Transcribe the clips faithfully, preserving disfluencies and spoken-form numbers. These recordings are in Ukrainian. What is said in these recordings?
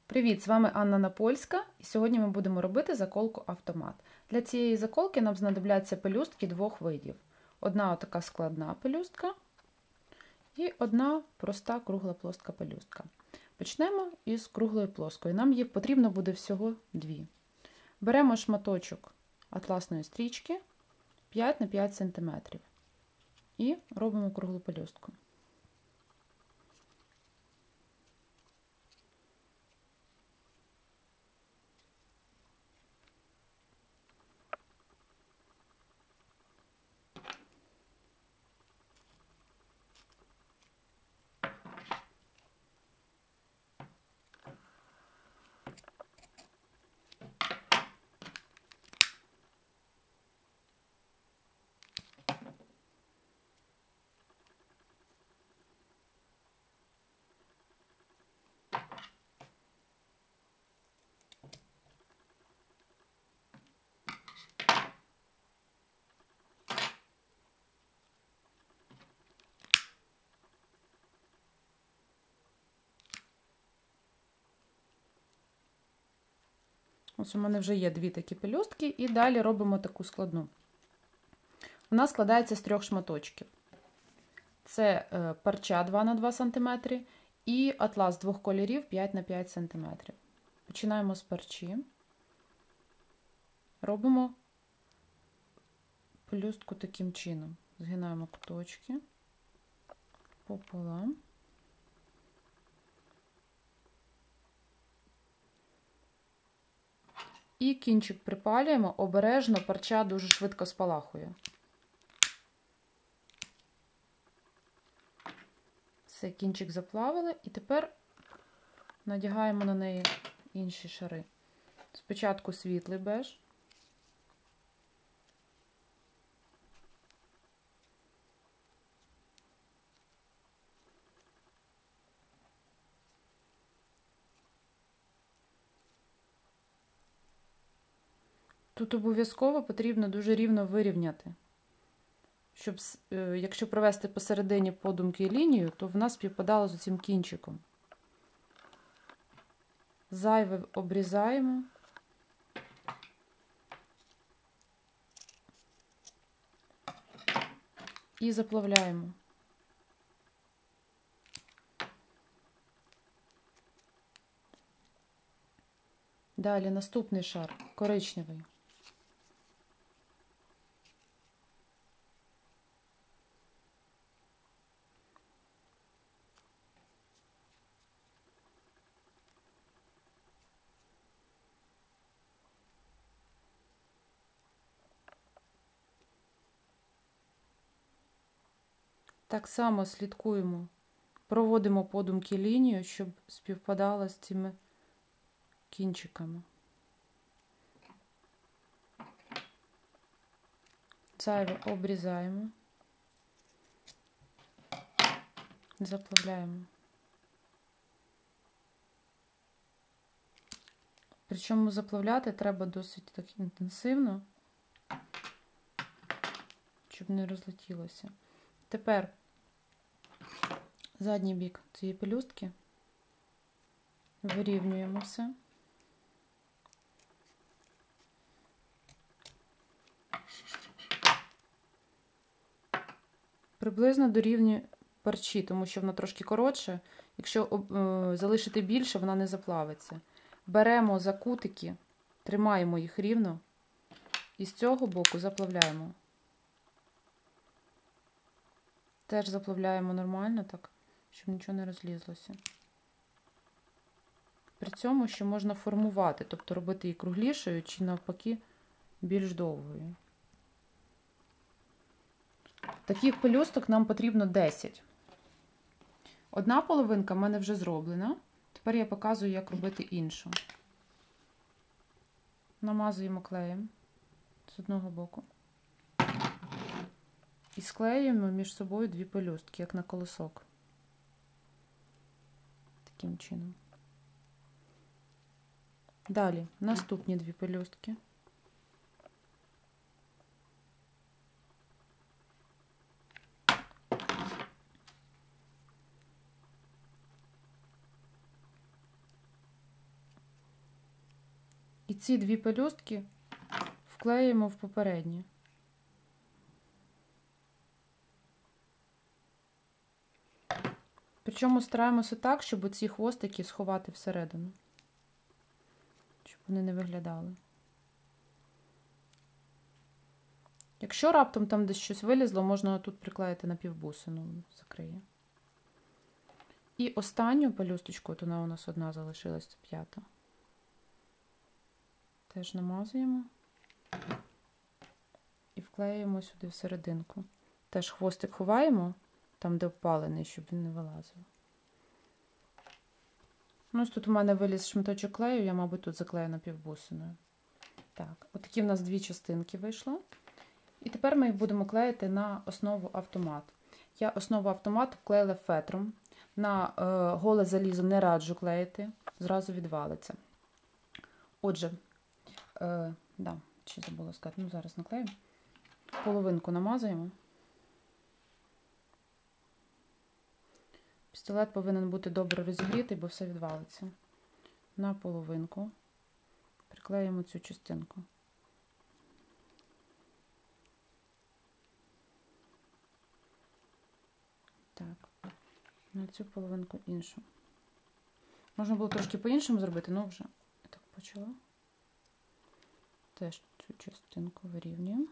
Привіт, з вами Анна Напольська, і сьогодні ми будемо робити заколку автомат. Для цієї заколки нам знадобляться пелюстки двох видів. Одна така складна пелюстка і одна проста кругла плоска пелюстка. Почнемо із круглої плоскої. Нам їх потрібно буде всього дві. Беремо шматочок атласної стрічки п'ять на п'ять сантиметрів і робимо круглу пелюстку. Ось у мене вже є дві такі пелюстки, і далі робимо таку складну. Вона складається з трьох шматочків. Це парча два на два сантиметри і атлас двох кольорів п'ять на п'ять сантиметрів. Починаємо з парчі. Робимо пелюстку таким чином. Згинаємо куточки пополам. І кінчик припалюємо, обережно, парча дуже швидко спалахує. Все, кінчик заплавили, і тепер надягаємо на неї інші шари. Спочатку світлий беж. Тут обов'язково потрібно дуже рівно вирівняти, щоб, якщо провести посередині подумки лінію, то вона співпадала з цим кінчиком. Зайве обрізаємо. І заплавляємо. Далі наступний шар, коричневий. Так само слідкуємо, проводимо подумки лінію, щоб співпадала з цими кінчиками. Зайве обрізаємо, заплавляємо. Причому заплавляти треба досить так інтенсивно, щоб не розлетілося. Тепер задній бік цієї пелюстки вирівнюємо все. Приблизно дорівнює парчі, тому що вона трошки коротша. Якщо е, залишити більше, вона не заплавиться. Беремо за кутики, тримаємо їх рівно і з цього боку заплавляємо. Теж заплавляємо нормально, так, щоб нічого не розлізлося. При цьому ще можна формувати, тобто робити її круглішою чи навпаки більш довгою. Таких пелюсток нам потрібно десять. Одна половинка в мене вже зроблена. Тепер я показую, як робити іншу. Намазуємо клеєм з одного боку. І склеюємо між собою дві пелюстки, як на колосок. Таким чином. Далі наступні дві пелюстки. І ці дві пелюстки вклеїмо в попередні. Причому стараємося так, щоб ці хвостики сховати всередину, щоб вони не виглядали. Якщо раптом там десь щось вилізло, можна тут приклеїти напівбусину, закриє. І останню пелюсточку, от вона у нас одна залишилась, це п'ята. Теж намазуємо і вклеюємо сюди всерединку. Теж хвостик ховаємо, там де обпалений, щоб він не вилазив. Ну, ось тут у мене виліз шматочок клею, я, мабуть, тут заклею напівбусиною. Так, отакі в нас дві частинки вийшло. І тепер ми їх будемо клеїти на основу автомат. Я основу автомату клеїла фетром. На е, голе залізо не раджу клеїти, зразу відвалиться. Отже, е, да, ще забула сказати, ну зараз наклею. Половинку намазуємо. Пістолет повинен бути добре розігрітий, бо все відвалиться. На половинку приклеїмо цю частинку. Так, на цю половинку іншу. Можна було трошки по-іншому зробити, але вже я так почала. Теж цю частинку вирівнюємо.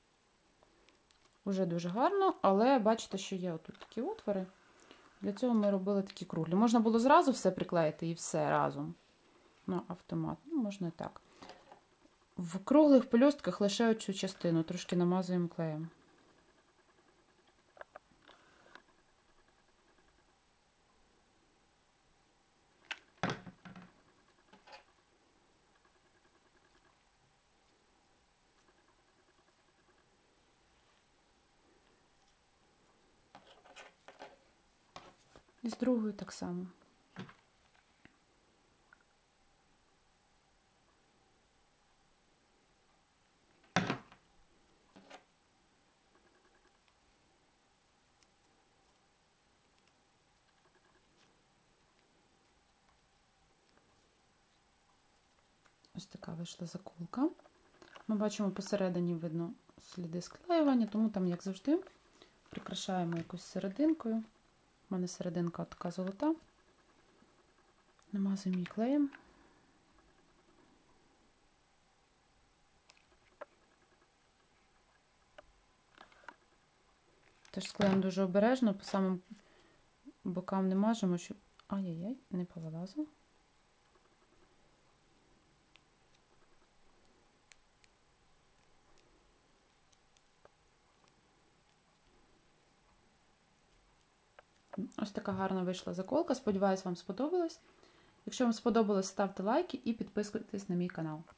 Уже дуже гарно, але бачите, що є отут такі отвори. Для цього ми робили такі круглі. Можна було зразу все приклеїти і все разом на автомат. Ну, можна і так. В круглих пелюстках лише оцю частину трошки намазуємо клеєм. І з другою так само. Ось така вийшла заколка. Ми бачимо, посередині видно сліди склеювання, тому там, як завжди, прикрашаємо якусь серединкою. У мене серединка така золота. Намазуємо її клеєм. Теж склеїмо дуже обережно, по самим бокам не мажемо, щоб... Ай-яй-яй, не повилазило. Ось така гарна вийшла заколка. Сподіваюсь, вам сподобалось. Якщо вам сподобалось, ставте лайки і підписуйтесь на мій канал.